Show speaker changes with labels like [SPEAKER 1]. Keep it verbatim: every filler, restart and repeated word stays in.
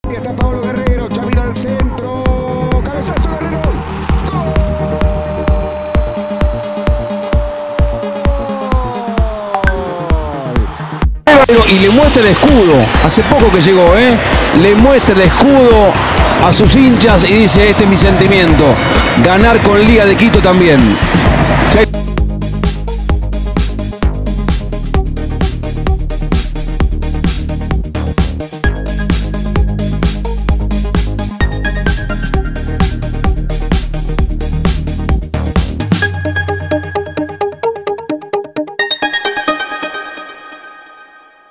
[SPEAKER 1] Y está Pablo Guerrero, Chavira al centro, cabezazo Guerrero.
[SPEAKER 2] Y le muestra el escudo, hace poco que llegó, ¿eh? Le muestra el escudo a sus hinchas y dice, este es mi sentimiento. Ganar con Liga de Quito también. Se